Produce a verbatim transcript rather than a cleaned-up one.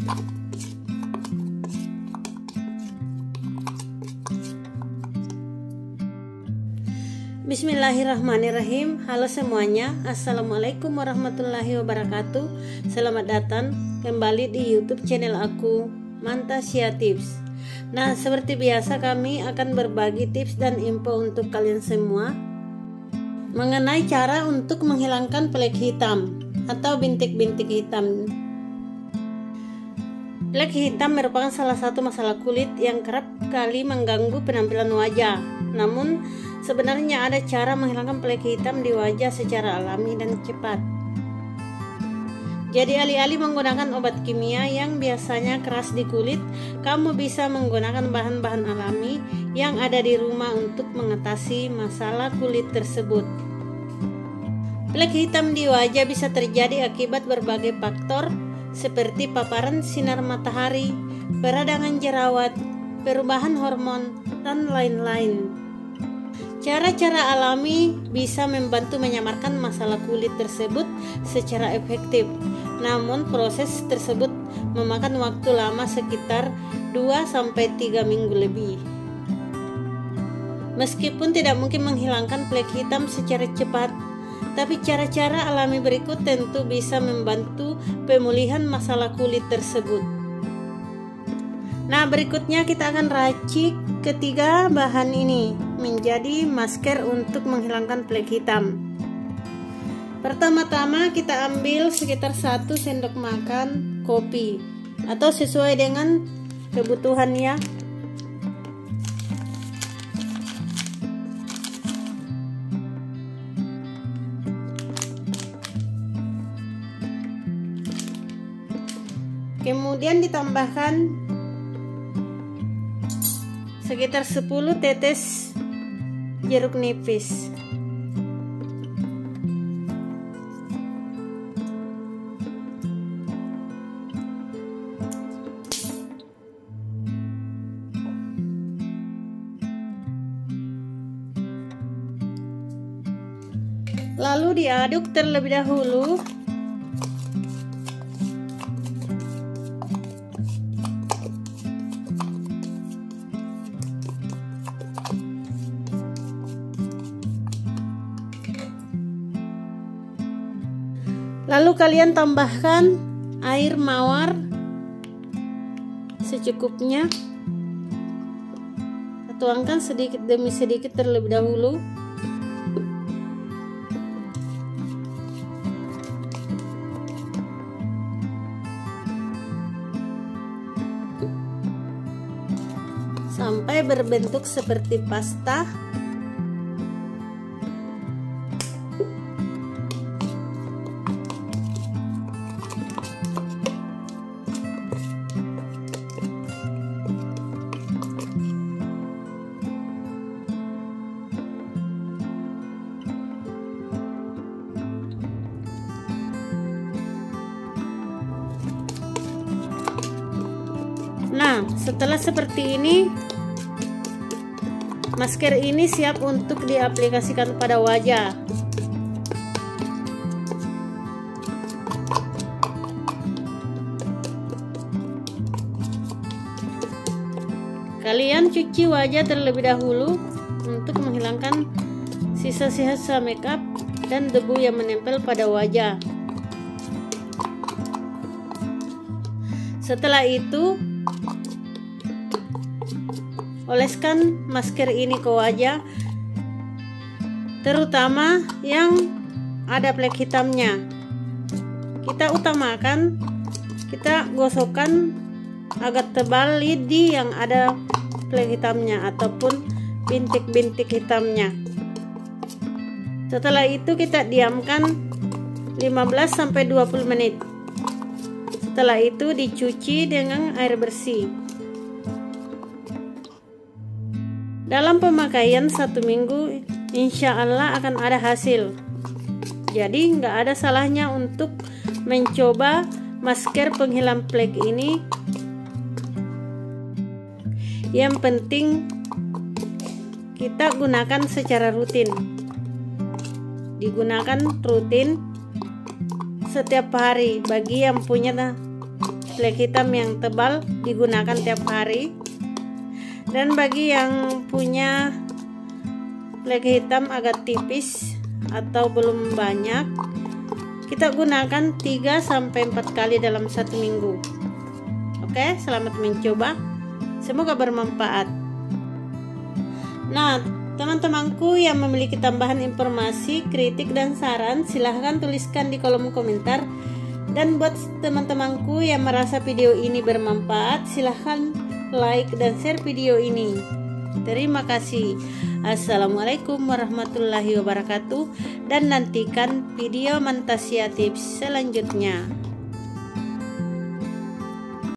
Bismillahirrahmanirrahim. Halo semuanya, assalamualaikum warahmatullahi wabarakatuh. Selamat datang kembali di YouTube channel aku, Mantasya Tips. Nah, seperti biasa kami akan berbagi tips dan info untuk kalian semua mengenai cara untuk menghilangkan flek hitam atau bintik-bintik hitam. Flek hitam merupakan salah satu masalah kulit yang kerap kali mengganggu penampilan wajah. Namun, sebenarnya ada cara menghilangkan flek hitam di wajah secara alami dan cepat. Jadi alih-alih menggunakan obat kimia yang biasanya keras di kulit, kamu bisa menggunakan bahan-bahan alami yang ada di rumah untuk mengatasi masalah kulit tersebut. Flek hitam di wajah bisa terjadi akibat berbagai faktor seperti paparan sinar matahari, peradangan jerawat, perubahan hormon, dan lain-lain. Cara-cara alami bisa membantu menyamarkan masalah kulit tersebut secara efektif. Namun proses tersebut memakan waktu lama sekitar dua sampai tiga minggu lebih. Meskipun tidak mungkin menghilangkan flek hitam secara cepat, tapi cara-cara alami berikut tentu bisa membantu pemulihan masalah kulit tersebut. Nah, berikutnya kita akan racik ketiga bahan ini menjadi masker untuk menghilangkan flek hitam. Pertama-tama kita ambil sekitar satu sendok makan kopi atau sesuai dengan kebutuhannya. Kemudian ditambahkan sekitar sepuluh tetes jeruk nipis. Lalu diaduk terlebih dahulu. Lalu kalian tambahkan air mawar secukupnya. Tuangkan sedikit demi sedikit terlebih dahulu. Sampai berbentuk seperti pasta. Nah, setelah seperti ini, masker ini siap untuk diaplikasikan pada wajah. Kalian cuci wajah terlebih dahulu untuk menghilangkan sisa-sisa makeup dan debu yang menempel pada wajah. Setelah itu, oleskan masker ini ke wajah, terutama yang ada flek hitamnya. Kita utamakan, kita gosokkan agak tebal lidi yang ada flek hitamnya ataupun bintik-bintik hitamnya. Setelah itu kita diamkan lima belas sampai dua puluh menit. Setelah itu dicuci dengan air bersih. Dalam pemakaian satu minggu, insya Allah akan ada hasil. Jadi nggak ada salahnya untuk mencoba masker penghilang flek ini. Yang penting kita gunakan secara rutin. Digunakan rutin setiap hari bagi yang punya flek hitam yang tebal digunakan tiap hari. Dan bagi yang punya flek hitam agak tipis atau belum banyak, kita gunakan tiga sampai empat kali dalam satu minggu. Oke, selamat mencoba. Semoga bermanfaat. Nah, teman-temanku yang memiliki tambahan informasi, kritik, dan saran, silahkan tuliskan di kolom komentar. Dan buat teman-temanku yang merasa video ini bermanfaat, silahkan like dan share video ini. Terima kasih. Assalamualaikum warahmatullahi wabarakatuh. Dan nantikan video Mantasia Tips selanjutnya.